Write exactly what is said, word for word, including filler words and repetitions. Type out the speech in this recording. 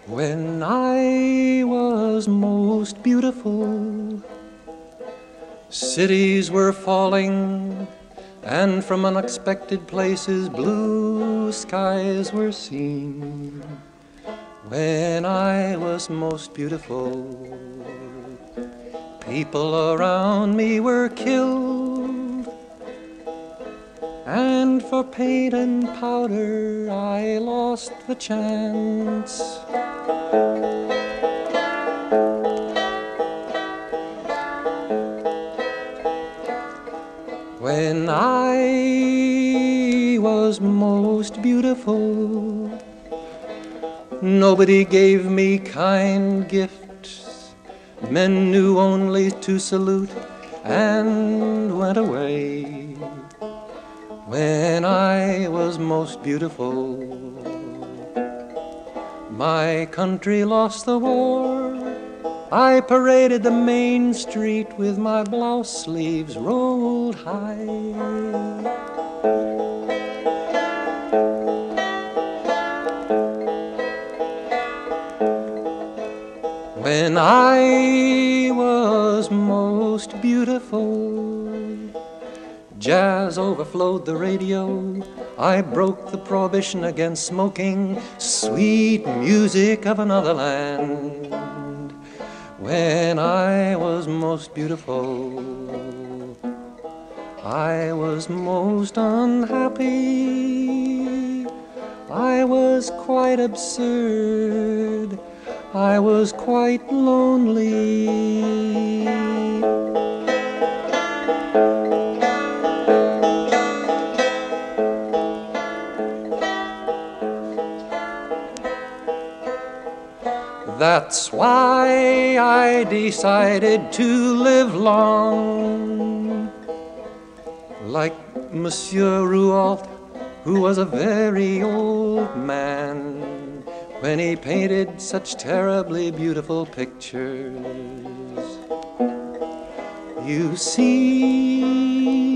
When I was most beautiful, cities were falling, and from unexpected places blue skies were seen. When I was most beautiful, people around me were killed, and for paint and powder I lost the chance. When I was most beautiful, nobody gave me kind gifts. Men knew only to salute and went away. When I was most beautiful, my country lost the war. I paraded the main street with my blouse sleeves rolled high. When I was most beautiful, jazz overflowed the radio. I broke the prohibition against smoking, sweet music of another land. When I was most beautiful, I was most unhappy. I was quite absurd. I was quite lonely. That's why I decided to live long, like Monsieur Rouault, who was a very old man when he painted such terribly beautiful pictures. You see,